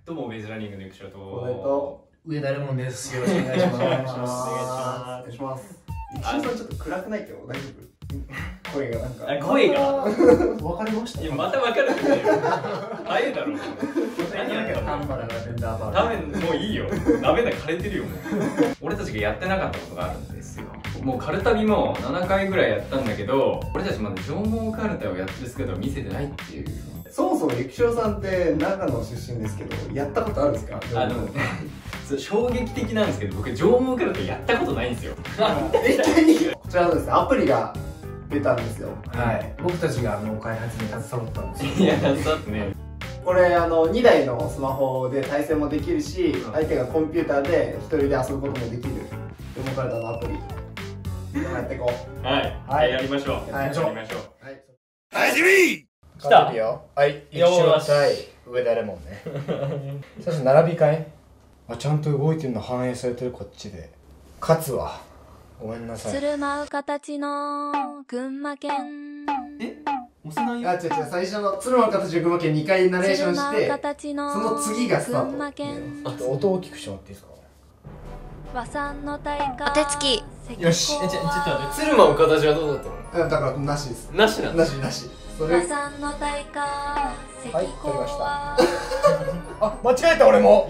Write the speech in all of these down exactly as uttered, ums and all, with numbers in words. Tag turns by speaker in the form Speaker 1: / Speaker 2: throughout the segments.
Speaker 1: どうもベースランニングの役所と
Speaker 2: これと
Speaker 3: 上田レモンです。よろしくお願いします。
Speaker 2: お願いします。お願いします。一瞬さんちょっと暗くないけど大丈夫？声がなんか。
Speaker 1: あ、声が。
Speaker 3: わかりました。
Speaker 1: いや、またわかるんだよ。早いだろ。
Speaker 3: 何やったの？タンバラがベンダーバ
Speaker 1: ダメ、もういいよ。ダメだ、枯れてるよ。俺たちがやってなかったことがあるんですよ。もうカルタビもななかいぐらいやったんだけど、俺たちまだ縄文カルタをやってる姿を見せてないっていう。
Speaker 2: そもそもゆきしろさんって長野出身ですけど、やったことあるんですか？
Speaker 1: あの衝撃的なんですけど、僕縄文カルタやったことないんですよ。
Speaker 2: え、急にこちらのですね、アプリが出たんですよ。
Speaker 3: はい。僕たちがあの開発に携わったんですよ。
Speaker 1: いや、だってね。こ
Speaker 2: れあのにだいのスマホで対戦もできるし、うん、相手がコンピューターで一人で遊ぶこともできる縄文カルタのアプリやっていこう。はい、はい、やりましょう。はい、やりましょう。はい。始め。
Speaker 3: 来たよ。はい、一緒対上田レモンね。そして並び替え。あ、ちゃんと動いてるの反映されてるこっちで。勝つわ。ごめんなさい。
Speaker 4: つるまう形の群馬県。
Speaker 1: え？押せないよ。
Speaker 2: あ、違う違う、最初のつるまう形の群馬県にかいナレーションして、その次がスタート。
Speaker 3: あと音を大きくしてもらっていいですか？
Speaker 4: 和三の大化。お手つき。
Speaker 1: よし。え、ちょ、ちょっと待って。つるまう形はどうだったの？
Speaker 2: だからなしです。
Speaker 1: なしなの？
Speaker 2: なしなし。
Speaker 4: 和三の大化。
Speaker 3: はい、取りました。あ、間違えた俺も。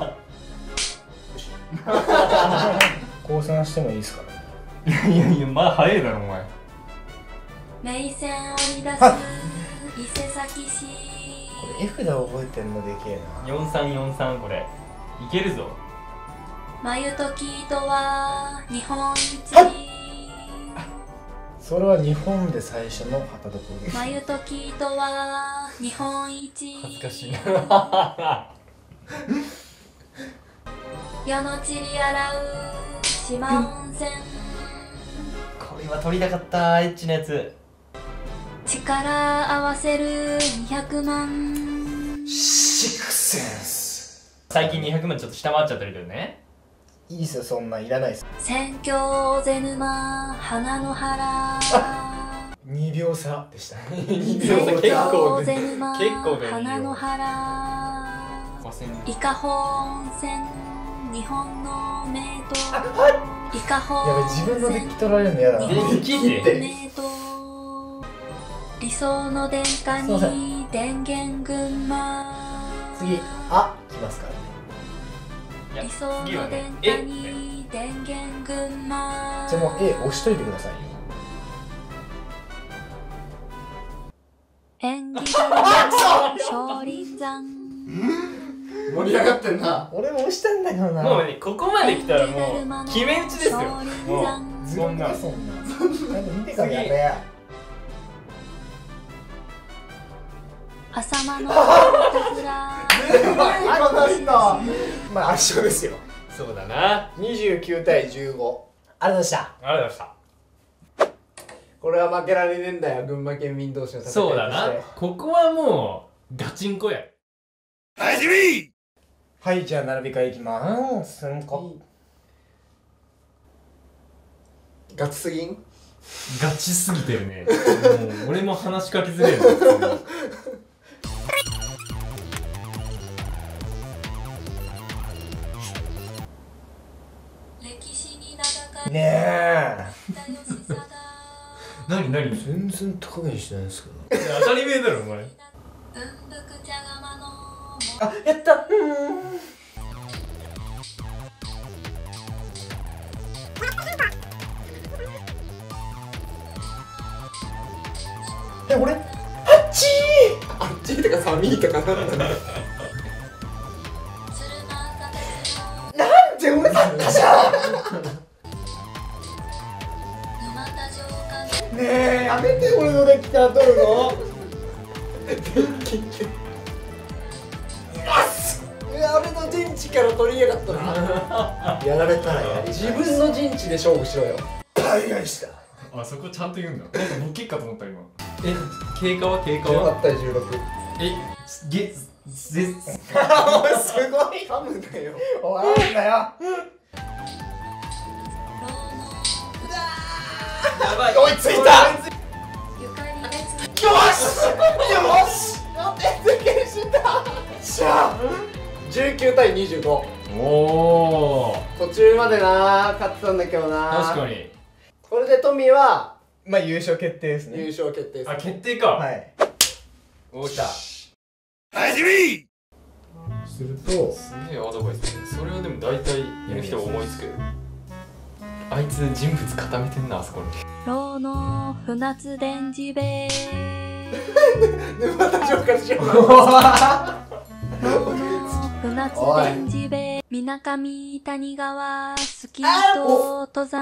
Speaker 3: 降参してもいいですか
Speaker 1: ね。いやいや、まだ早いだろお前。
Speaker 4: 名線織り出す伊勢崎市。
Speaker 3: これ絵札覚えてんのでけえな。
Speaker 1: よんさんよんさん、これいけるぞ。
Speaker 4: 眉と生糸は日本一。
Speaker 3: それは日本で最初の旗所です。
Speaker 4: 眉と生糸は日本一。
Speaker 1: 恥ずかしいな。
Speaker 4: 矢の散り洗う島温泉。
Speaker 1: これは取りたかったエッチなやつ。
Speaker 4: 力合わせるにひゃくまん。
Speaker 3: シックセンス。
Speaker 1: 最近にひゃくまんちょっと下回っちゃってるけどね。
Speaker 3: いいっすよ、そんなんいらないっす。
Speaker 4: 宣教瀬沼花の原。
Speaker 3: にびょう差でした。
Speaker 1: にびょう差結構ね。
Speaker 4: 結構ね。花の原。伊香保温泉。日本の名湯。伊香保
Speaker 3: 温泉。やべ、自分のデッキ取られるの嫌だな。
Speaker 1: デッキって
Speaker 4: 名湯。理想の殿下に電源群馬。
Speaker 3: 次、あ、来ますからね。
Speaker 4: 理想の殿下に電源群馬。
Speaker 3: じゃあもう A 押しといてくださいよ。
Speaker 4: 縁起だる少林山。
Speaker 2: 盛り上がってんな。
Speaker 3: 俺も押したんだけどな。
Speaker 1: もうね、ここまで来たらもう決め打ちですよ。もう
Speaker 3: そんなそんな。ちゃんと見てからやれや。
Speaker 4: 浅間のいたずら。
Speaker 3: まあ圧勝ですよ。
Speaker 1: そうだな。
Speaker 3: にじゅうきゅうたいじゅうご。ありがとうございました。
Speaker 1: ありがとうございました。
Speaker 2: これは負けられねえんだよ、群馬県民同士の戦い。
Speaker 1: そうだな。ここはもうガチンコや。始め。
Speaker 3: はい、じゃあ並び替えいきまーす。すんこ。
Speaker 2: ガチすぎん？
Speaker 1: ガチすぎてるね。もう俺も話しかけづれえな。
Speaker 3: ねえ。
Speaker 1: 何何？
Speaker 3: 全然高めにしてないんですけど。
Speaker 1: 当たり前だろお前。
Speaker 3: あ、やった。うん。え、俺？あっちー。
Speaker 2: あっちーとか寒いとかなんだね。
Speaker 3: なんで俺だったじゃん。ねえ、やめて俺のデッキから取るの。デッキっていや、俺の陣地から取りやがったな。やられたらやり。
Speaker 2: 自分の陣地で勝負しろよ。
Speaker 3: 大概した。
Speaker 1: あ、そこちゃんと言うんだ。なんかボケかと思った今。え、経過は経過
Speaker 2: じゅうは
Speaker 1: は
Speaker 2: ちたいじゅうろく。
Speaker 1: え、げ、ぜ、
Speaker 3: すごい。
Speaker 2: 噛むんだよ。
Speaker 3: 終わるんだよ。
Speaker 1: やばい。
Speaker 3: 追いついた。よし。よし。やべえ、全然死んだ。しゃあ。
Speaker 2: じゅうきゅうたいにじゅうご。
Speaker 1: おお、
Speaker 2: 途中までな勝ってたんだけどな。
Speaker 1: 確かに。
Speaker 2: これでトミーは
Speaker 3: まあ優勝決定ですね。
Speaker 2: 優勝決定です。
Speaker 1: あ、決定か。
Speaker 3: はい。
Speaker 1: おっしゃ。
Speaker 3: すると
Speaker 1: すげえアドバイスだね。それはでも大体いる人思いつく。あいつ人物固めてんな、あそこに。
Speaker 4: ロの船津伝次兵衛
Speaker 2: 沼田城からしよう。
Speaker 4: ロの船津伝次兵衛水上谷川スキーと登山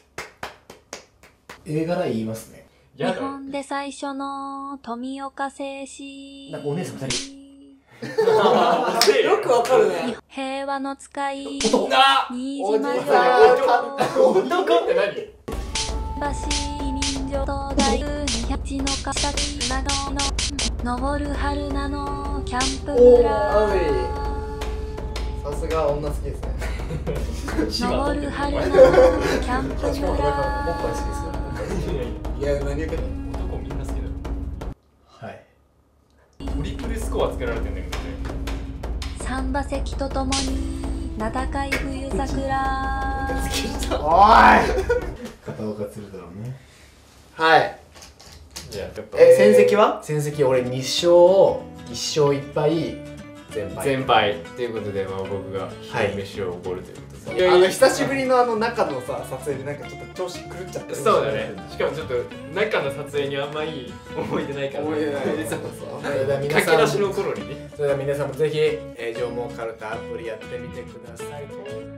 Speaker 3: 映画ら言いますね。
Speaker 4: 日本で最初の富岡製紙
Speaker 3: なんかお姉さん二人。
Speaker 2: よくわかるね。
Speaker 4: 平和の使い新
Speaker 2: お
Speaker 4: 島
Speaker 2: じさ
Speaker 4: 城
Speaker 1: 男って何？
Speaker 4: 橋人情東大にひゃくのかさき長野の登る春菜のキャンプ
Speaker 2: おー、
Speaker 4: 村
Speaker 2: アウェイ。さすが女好きですね。
Speaker 4: 登る春菜のキャンプ村
Speaker 3: しかもだからおっぱい好きですから。
Speaker 2: いや、何言うけど。
Speaker 1: 男みんな好きだよ。
Speaker 3: はい。
Speaker 1: トリプルスコアつけられてんだけどね。
Speaker 4: 三馬石とともに名高い冬桜
Speaker 2: おい。
Speaker 3: 片岡鶴太郎ね。
Speaker 2: はい。
Speaker 1: いや、ちょっと。
Speaker 2: え、戦績は？
Speaker 3: 戦績俺に勝いっ勝いっ敗全敗。
Speaker 1: 全敗ということで、まあ僕が昼飯をおごるということで。
Speaker 2: あの久しぶりのあの中のさ撮影でなんかちょっと調子狂っちゃってる。
Speaker 1: そうだね。しかもちょっと中の撮影にあんまいい思い出ないから。
Speaker 2: 思い出ない。
Speaker 1: そう
Speaker 3: それでは皆さん
Speaker 1: 駆け出しの頃にね。
Speaker 3: それでは皆さんもぜひ、えー、縄文カルタアプリやってみてください。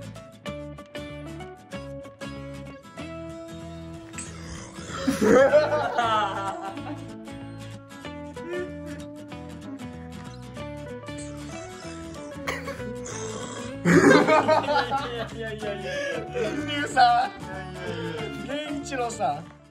Speaker 1: いやいやいやいや。
Speaker 3: 天竜さん、源一郎さん。